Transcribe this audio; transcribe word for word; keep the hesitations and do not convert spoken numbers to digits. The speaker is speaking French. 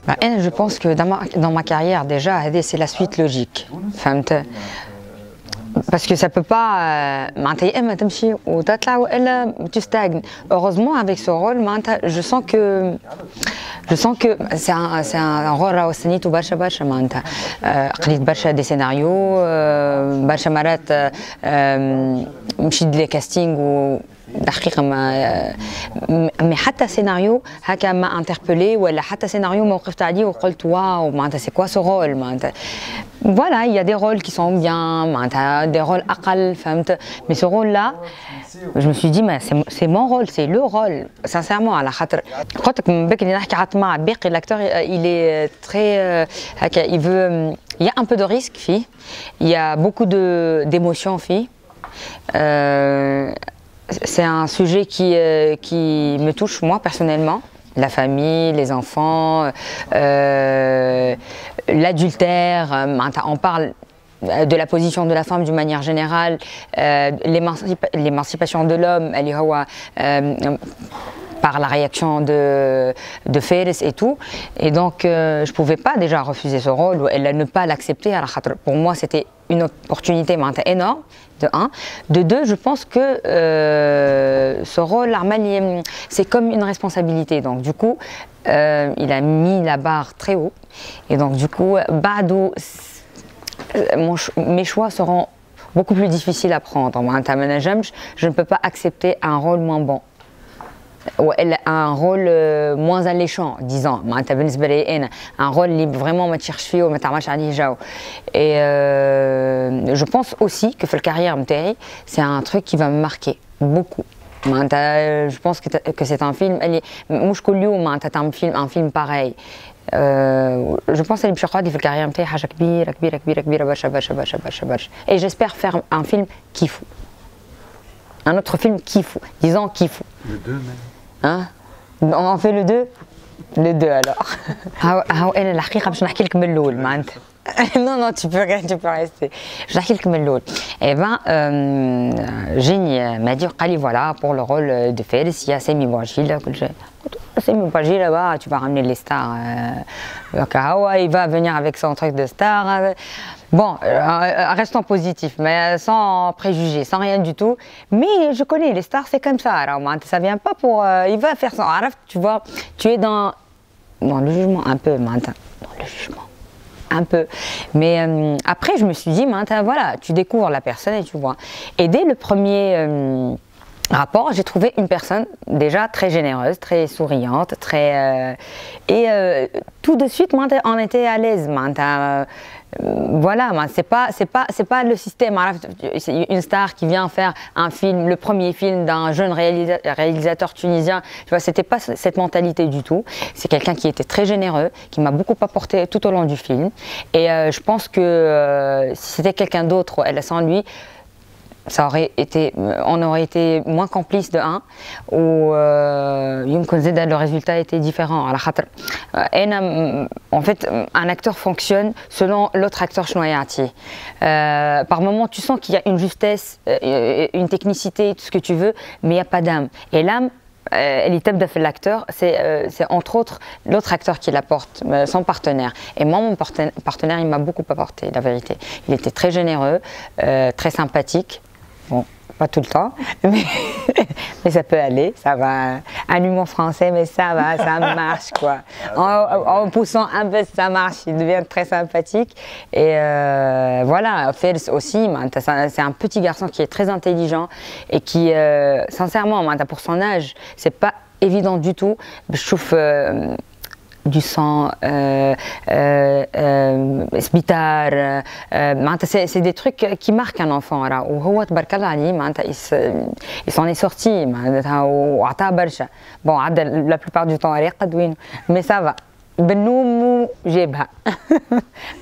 Bah, je pense que dans ma, dans ma carrière déjà, c'est la suite logique. Parce que ça peut pas. Tu stagnes. Heureusement, avec ce rôle, je sens que je sens que c'est un, c'est un rôle راوسني تو برشا برشا معناتها قريت برشا دي سيناريو برشا مرات مشيت لي كاستينغ و دقيقة ما مي حتى سيناريو هكا ما انتربلي ولا حتى سيناريو ما وقفت عليه وقلت واو معناتها سي كوا سو رول معناتها voilà il y a des rôles qui sont bien معناتها des rôles أقل فهمت mais ce rôle là je me suis dit mais c'est mon rôle c'est le rôle sincèrement على خاطر قلت لك من بكري نحكي حتى مع باقي l'acteur il est très هكا il veut il y a un peu de risque fille il y a beaucoup de d'émotions fille euh, c'est un sujet qui, euh, qui me touche moi personnellement, la famille, les enfants, euh, l'adultère, on parle de la position de la femme d'une manière générale, euh, l'émancipation de l'homme, euh, par la réaction de, de Fares et tout. Et donc euh, je ne pouvais pas déjà refuser ce rôle, ou ne pas l'accepter. Pour moi c'était une opportunité énorme, de un. De deux, je pense que euh, ce rôle, c'est comme une responsabilité. Donc du coup, euh, il a mis la barre très haut. Et donc du coup, Bado, mon, mes choix seront beaucoup plus difficiles à prendre. Je ne peux pas accepter un rôle moins bon. Ou elle a un rôle euh, moins alléchant, disons, un rôle qui vraiment me cherche et euh, je pense aussi que la carrière c'est un truc qui va me marquer beaucoup. Je pense que, que c'est un film, un film, un film pareil. Euh, je pense que la carrière et j'espère faire un film qui fout. Un autre film qui fout, disons qui fout. Le deux même. Hein? On en fait le deux? Le deux alors. Non, non, tu peux, tu peux rester. Je vais te dire Eh bien, euh, Génie m'a dit voilà, pour le rôle de Fares, il y a Semi Bouajil. Semi Bouajil là-bas, tu vas ramener les stars. Euh, il va venir avec son truc de star. Bon, euh, restons positifs, mais sans préjugés, sans rien du tout. Mais je connais, les stars, c'est comme ça. Alors, ça vient pas pour. Euh, il va faire son. Tu vois, tu es dans, dans le jugement un peu, maintenant. Dans le jugement. Un peu. Mais euh, après, je me suis dit, voilà, tu découvres la personne et tu vois. Et dès le premier euh, rapport, j'ai trouvé une personne déjà très généreuse, très souriante, très. Euh, et euh, tout de suite, on était à l'aise. Euh, voilà, c'est pas, c'est pas, c'est pas le système. Une star qui vient faire un film, le premier film d'un jeune réalisa réalisateur tunisien. Tu vois, c'était pas cette mentalité du tout. C'est quelqu'un qui était très généreux, qui m'a beaucoup apporté tout au long du film. Et euh, je pense que euh, si c'était quelqu'un d'autre, elle sans lui, ça aurait été, on aurait été moins complices de un, ou euh, le résultat était différent. En fait, un acteur fonctionne selon l'autre acteur chnoyati. Euh, par moment, tu sens qu'il y a une justesse, une technicité, tout ce que tu veux, mais il n'y a pas d'âme. Et l'âme, elle est table de l'acteur, c'est euh, entre autres l'autre acteur qui l'apporte, euh, son partenaire. Et moi, mon partenaire, il m'a beaucoup apporté, la vérité. Il était très généreux, euh, très sympathique. Bon, pas tout le temps, mais, mais ça peut aller, ça va. Un humour français, mais ça va, ça marche quoi. En, en poussant un peu, ça marche, il devient très sympathique. Et euh, voilà, Fares aussi, c'est un petit garçon qui est très intelligent et qui, euh, sincèrement, pour son âge, c'est pas évident du tout. Je trouve. Euh, du sang, euh, euh, euh, sbitar, euh, c'est des trucs qui marquent un enfant. Il s'en est sorti. Bon, la plupart du temps, mais ça va.